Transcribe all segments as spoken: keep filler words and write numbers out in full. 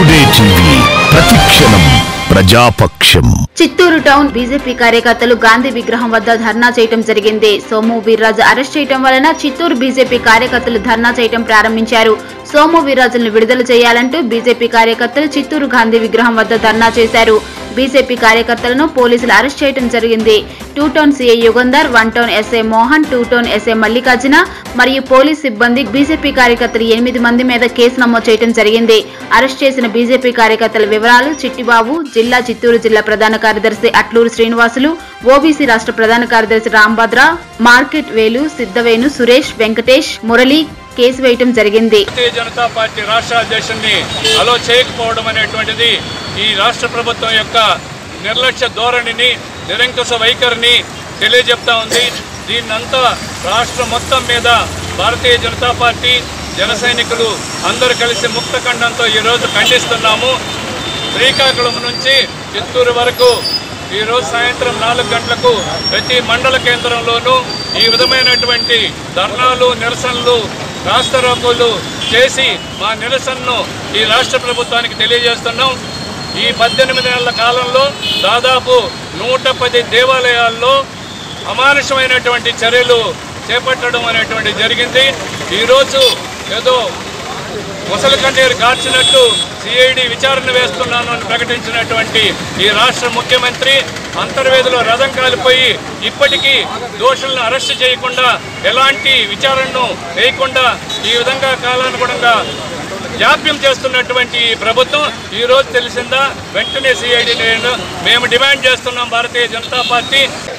Today TV ప్రతిక్షణం ప్రజాపక్షం. Chittoor town BJP కార్యకర్తలు గాంధీ విగ్రహం వద్ద ధర్నా చేయడం జరిగింది. సోము వీర్రాజు అరెస్ట్ చేయడం వలన చిత్తూరు బీజేపీ కార్యకర్తలు ధర్నా చేయడం ప్రారంభించారు. సోము వీర్రాజులను విడుదల చేయాలంటూ బీజేపీ కార్యకర్తలు చిత్తూరు గాంధీ విగ్రహం వద్ద ధర్నా చేశారు. బీజేపీ కార్యకర్తలను పోలీసులు అరెస్ట్ చేయడం జరిగింది. Two town CI Yugandhar, one town SI Mohan, two town SI Mallikarjuna మరియు పోలీస్ సిబ్బంది బీజేపీ కార్యకర్తలు ఎనిమిది మంది మీద కేసు నమోదు చేయడం జరిగింది. అరెస్ట్ చేసిన బీజేపీ కార్యకర్తల వివరాలు: చిట్టిబాబు, జిల్లా చిత్తూరు జిల్లా ప్రధాన కార్యదర్శి అట్లూరు శ్రీనివాసులు, ఓబీసీ రాష్ట్ర ప్రధాన కార్యదర్శి రాంభద్ర, మార్కెట్ వేలు, సిద్ధవేణు, సురేష్, వెంకటేష్, మురళి కేసు వేయటం జరిగింది. భారతీయ జనతా పార్టీ రాష్ట్ర అధ్యక్షుడిని అలో చేయకపోవడం అనేటువంటిది ఈ రాష్ట్ర ప్రభుత్వం యొక్క నిర్లక్ష్య ధోరణిని, నిరంకుశ వైఖరిని తెలియజెప్తా ఉంది. దీన్నంతా రాష్ట్రం మొత్తం మీద భారతీయ జనతా పార్టీ, జన సైనికులు అందరూ కలిసి ముక్త ఖండంతో ఈరోజు ఖండిస్తున్నాము. శ్రీకాకుళం నుంచి చిత్తూరు వరకు ఈరోజు సాయంత్రం నాలుగు గంటలకు ప్రతి మండల కేంద్రంలోనూ ఈ విధమైనటువంటి ధర్నాలు, నిరసనలు, రాస్తారోకోలు చేసి మా నిరసనను ఈ రాష్ట్ర ప్రభుత్వానికి తెలియజేస్తున్నాం. ఈ పద్దెనిమిది నెలల కాలంలో దాదాపు నూట పది దేవాలయాల్లో అమానుషమైనటువంటి చర్యలు చేపట్టడం అనేటువంటి జరిగింది. ఈరోజు ఏదో ముసలి కన్నీరు కార్చినట్టు సిఐడి విచారణ వేస్తున్నాను అని ప్రకటించినటువంటి ఈ రాష్ట్ర ముఖ్యమంత్రి అంతర్వేదిలో రథం కాలిపోయి ఇప్పటికీ దోషులను అరెస్ట్ చేయకుండా, ఎలాంటి విచారణను వేయకుండా ఈ విధంగా కాలానుగుణంగా జాప్యం చేస్తున్నటువంటి ప్రభుత్వం ఈరోజు తెలిసిందా? వెంటనే సిఐడి మేము డిమాండ్ చేస్తున్నాం. భారతీయ జనతా పార్టీ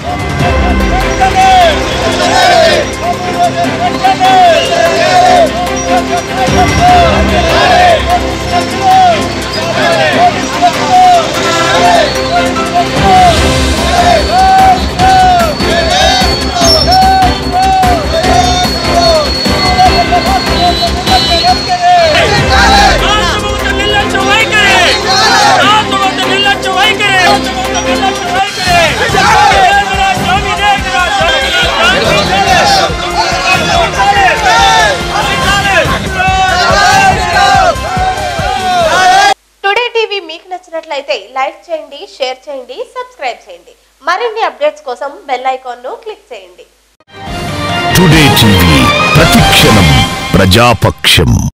మీకు నచ్చినట్లయితే లైక్ చేయండి, షేర్ చేయండి, సబ్స్క్రైబ్ చేయండి. మరిన్ని అప్డేట్స్ కోసం బెల్ ఐకాన్ ను క్లిక్ చేయండి. టుడే టీవీ ప్రతిక్షణం ప్రజాపక్షం.